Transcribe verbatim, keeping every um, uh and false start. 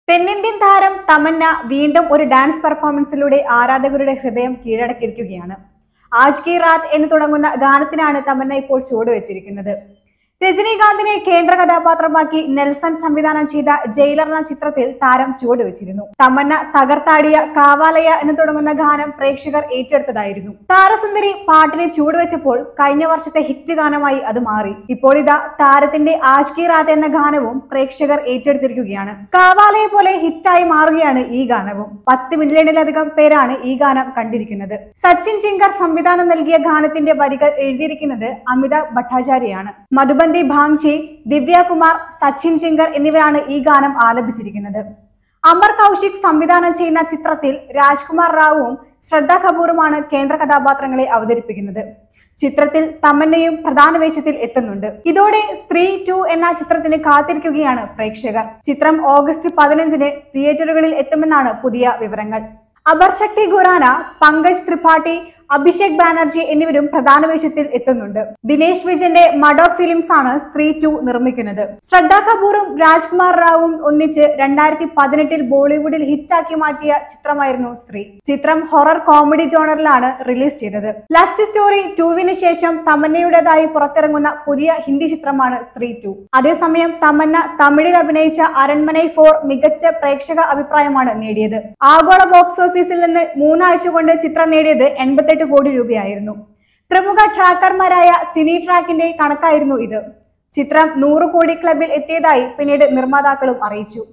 തെന്നിന്ത്യൻ താരം തമന്ന വീണ്ടും ഒരു ഡാൻസ് പെർഫോമൻസിലൂടെ ആരാധകരുടെ ഹൃദയം കീഴടക്കിയിരിക്കുകയാണ്. ആജ് കി റാത്ത് എന്ന് തുടങ്ങുന്ന ഗാനത്തിനാണ് തമന്ന ഇപ്പോൾ ചുവടുവെച്ചിരിക്കുന്നത്. രജനീകാന്തിനെ കേന്ദ്ര കഥാപാത്രമാക്കി നെൽസൺ സംവിധാനം ചെയ്ത ജയിലർ എന്ന ചിത്രത്തിൽ താരം ചുവടുവെച്ചിരുന്നു. തമന്ന തകർത്താടിയ കാവാലയ എന്ന് തുടങ്ങുന്ന ഗാനം പ്രേക്ഷകർ ഏറ്റെടുത്തതായിരുന്നു. താരസുന്ദരി പാട്ടിനെ ചുവടുവെച്ചപ്പോൾ കഴിഞ്ഞ വർഷത്തെ ഹിറ്റ് ഗാനമായി അത് മാറി. ഇപ്പോൾ ഇതാ താരത്തിന്റെ ആജ് കി റാത്ത് എന്ന ഗാനവും പ്രേക്ഷകർ ഏറ്റെടുത്തിരിക്കുകയാണ്. കാവാലയെ പോലെ ഹിറ്റായി മാറുകയാണ് ഈ ഗാനവും. പത്ത് മില്യണിലധികം പേരാണ് ഈ ഗാനം കണ്ടിരിക്കുന്നത്. സച്ചിൻ ചിങ്കർ സംവിധാനം നൽകിയ ഗാനത്തിന്റെ വരികൾ എഴുതിയിരിക്കുന്നത് അമിതാഭ് ഭട്ടാചാര്യയാണ്. മധുബൻ ഭാങ്ചി, ദിവ്യ കുമാർ, സച്ചിൻ ചിങ്കർ എന്നിവരാണ് ഈ ഗാനം ആലപിച്ചിരിക്കുന്നത്. അമർ കൗശിക് സംവിധാനം ചെയ്യുന്ന ചിത്രത്തിൽ രാജ്കുമാർ റാവുവും ശ്രദ്ധ കപൂറുമാണ് കേന്ദ്ര കഥാപാത്രങ്ങളെ അവതരിപ്പിക്കുന്നത്. ചിത്രത്തിൽ തമന്നയും പ്രധാന വേഷത്തിൽ എത്തുന്നുണ്ട്. ഇതോടെ സ്ത്രീ ടു എന്ന ചിത്രത്തിന് കാത്തിരിക്കുകയാണ് പ്രേക്ഷകർ. ചിത്രം ഓഗസ്റ്റ് പതിനഞ്ചിന് തിയേറ്ററുകളിൽ എത്തുമെന്നാണ് പുതിയ വിവരങ്ങൾ. അപർശക്തി ഖുറാന, പങ്കജ് ത്രിപാഠി, അഭിഷേക് ബാനർജി എന്നിവരും പ്രധാന വേഷത്തിൽ എത്തുന്നുണ്ട്. ദിനേശ് വിജയന്റെ മഡോക് ഫിലിംസ് ആണ് സ്ത്രീ ടു നിർമ്മിക്കുന്നത്. ശ്രദ്ധ കപൂറും രാജ്കുമാർ റാവുവും ഒന്നിച്ച് രണ്ടായിരത്തി പതിനെട്ടിൽ ബോളിവുഡിൽ ഹിറ്റാക്കി മാറ്റിയ ചിത്രമായിരുന്നു സ്ത്രീ. ചിത്രം ഹൊറർ കോമഡി ജോണറിലാണ് റിലീസ് ചെയ്തത്. ലസ്റ്റ് സ്റ്റോറി ടുവിന് ശേഷം തമന്നയുടേതായി പുറത്തിറങ്ങുന്ന പുതിയ ഹിന്ദി ചിത്രമാണ് സ്ത്രീ ടു. അതേസമയം തമന്ന തമിഴിൽ അഭിനയിച്ച അരൺമനൈ ഫോർ മികച്ച പ്രേക്ഷക അഭിപ്രായമാണ് നേടിയത്. ആഗോള ബോക്സ് ഓഫീസിൽ നിന്ന് മൂന്നാഴ്ച കൊണ്ട് ചിത്രം നേടിയത് എൺപത്തി കോടി രൂപയായിരുന്നു. പ്രമുഖ ട്രാക്കർമാരായ സിനി ട്രാക്കിന്റെ കണക്കായിരുന്നു ഇത്. ചിത്രം നൂറ് കോടി ക്ലബിൽ എത്തിയതായി പിന്നീട് നിർമ്മാതാക്കളും അറിയിച്ചു.